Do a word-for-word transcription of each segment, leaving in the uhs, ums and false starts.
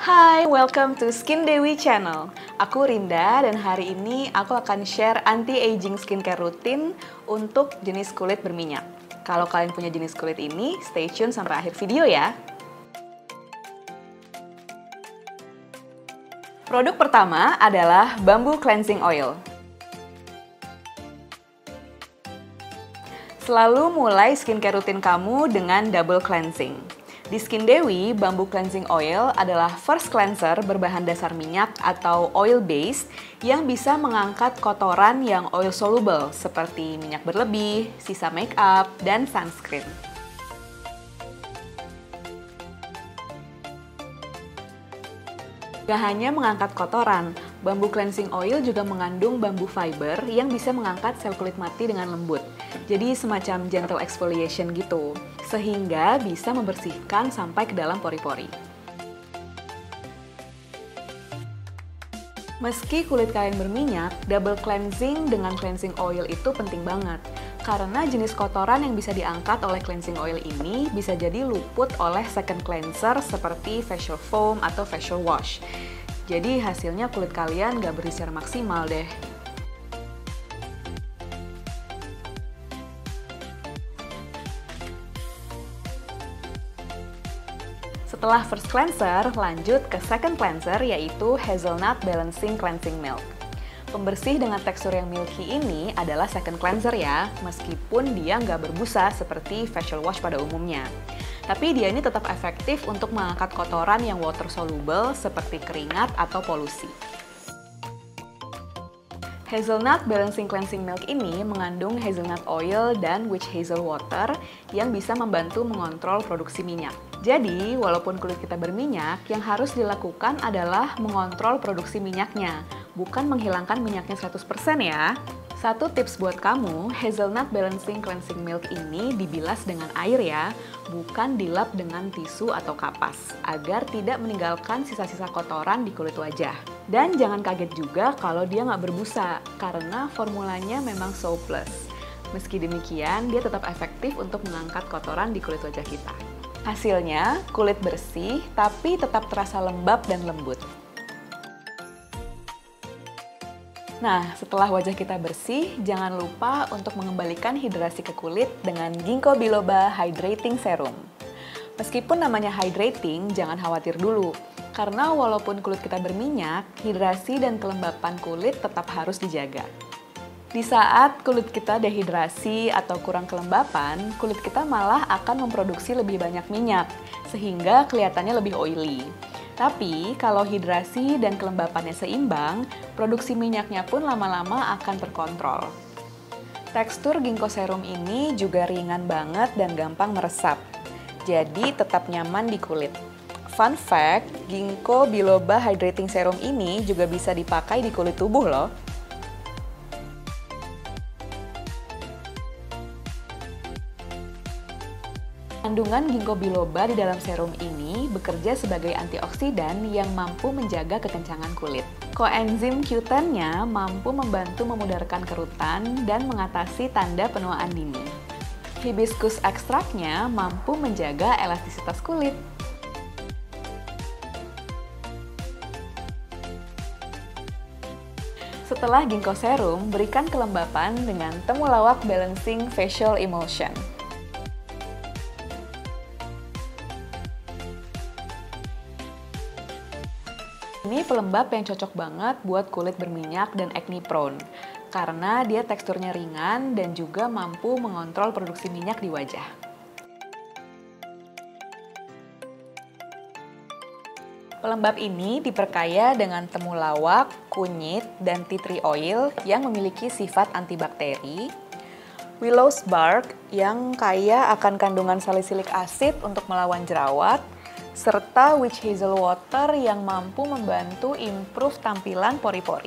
Hai, welcome to Skin Dewi Channel. Aku Rinda dan hari ini aku akan share anti-aging skincare rutin untuk jenis kulit berminyak. Kalau kalian punya jenis kulit ini, stay tune sampai akhir video ya. Produk pertama adalah Bamboo Cleansing Oil. Selalu mulai skincare rutin kamu dengan double cleansing. Di Skin Dewi, Bamboo Cleansing Oil adalah first cleanser berbahan dasar minyak atau oil based yang bisa mengangkat kotoran yang oil soluble seperti minyak berlebih, sisa makeup, dan sunscreen. Gak hanya mengangkat kotoran, Bamboo Cleansing Oil juga mengandung bambu fiber yang bisa mengangkat sel kulit mati dengan lembut. Jadi semacam gentle exfoliation gitu, sehingga bisa membersihkan sampai ke dalam pori-pori. Meski kulit kalian berminyak, double cleansing dengan cleansing oil itu penting banget. Karena jenis kotoran yang bisa diangkat oleh cleansing oil ini bisa jadi luput oleh second cleanser seperti facial foam atau facial wash. Jadi hasilnya kulit kalian gak bersih secara maksimal deh. Setelah first cleanser, lanjut ke second cleanser yaitu Hazelnut Balancing Cleansing Milk. Pembersih dengan tekstur yang milky ini adalah second cleanser ya, meskipun dia nggak berbusa seperti facial wash pada umumnya. Tapi dia ini tetap efektif untuk mengangkat kotoran yang water soluble seperti keringat atau polusi. Hazelnut Balancing Cleansing Milk ini mengandung hazelnut oil dan witch hazel water yang bisa membantu mengontrol produksi minyak. Jadi, walaupun kulit kita berminyak, yang harus dilakukan adalah mengontrol produksi minyaknya, bukan menghilangkan minyaknya seratus persen ya. Satu tips buat kamu, Hazelnut Balancing Cleansing Milk ini dibilas dengan air ya, bukan dilap dengan tisu atau kapas, agar tidak meninggalkan sisa-sisa kotoran di kulit wajah. Dan jangan kaget juga kalau dia nggak berbusa, karena formulanya memang soapless. Meski demikian, dia tetap efektif untuk mengangkat kotoran di kulit wajah kita. Hasilnya, kulit bersih, tapi tetap terasa lembab dan lembut. Nah, setelah wajah kita bersih, jangan lupa untuk mengembalikan hidrasi ke kulit dengan Ginkgo Biloba Hydrating Serum. Meskipun namanya hydrating, jangan khawatir dulu. Karena walaupun kulit kita berminyak, hidrasi dan kelembapan kulit tetap harus dijaga. Di saat kulit kita dehidrasi atau kurang kelembapan, kulit kita malah akan memproduksi lebih banyak minyak, sehingga kelihatannya lebih oily. Tapi, kalau hidrasi dan kelembapannya seimbang, produksi minyaknya pun lama-lama akan terkontrol. Tekstur ginkgo serum ini juga ringan banget dan gampang meresap, jadi tetap nyaman di kulit. Fun fact, Ginkgo Biloba Hydrating Serum ini juga bisa dipakai di kulit tubuh loh. Kandungan ginkgo biloba di dalam serum ini bekerja sebagai antioksidan yang mampu menjaga kekencangan kulit. Koenzim Q sepuluh-nya mampu membantu memudarkan kerutan dan mengatasi tanda penuaan dini. Hibiscus ekstraknya mampu menjaga elastisitas kulit. Setelah ginkgo serum, berikan kelembapan dengan temulawak Balancing Facial Emulsion. Ini pelembab yang cocok banget buat kulit berminyak dan acne prone, karena dia teksturnya ringan dan juga mampu mengontrol produksi minyak di wajah. Pelembab ini diperkaya dengan temulawak, kunyit, dan tea tree oil yang memiliki sifat antibakteri, willow's bark yang kaya akan kandungan salisilik asid untuk melawan jerawat, serta witch hazel water yang mampu membantu improve tampilan pori-pori.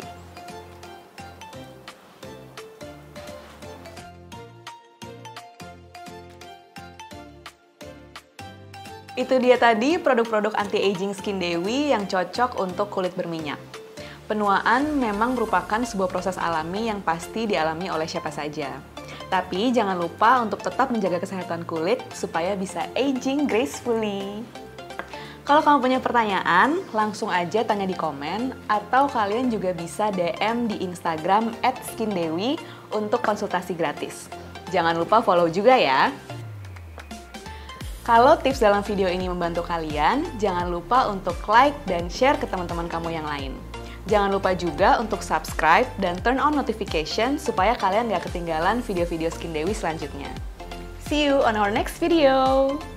Itu dia tadi produk-produk anti-aging Skin Dewi yang cocok untuk kulit berminyak. Penuaan memang merupakan sebuah proses alami yang pasti dialami oleh siapa saja. Tapi jangan lupa untuk tetap menjaga kesehatan kulit supaya bisa aging gracefully. Kalau kamu punya pertanyaan, langsung aja tanya di komen, atau kalian juga bisa D M di Instagram at skindewi untuk konsultasi gratis. Jangan lupa follow juga ya. Kalau tips dalam video ini membantu kalian, jangan lupa untuk like dan share ke teman-teman kamu yang lain. Jangan lupa juga untuk subscribe dan turn on notification supaya kalian gak ketinggalan video-video Skin Dewi selanjutnya. See you on our next video!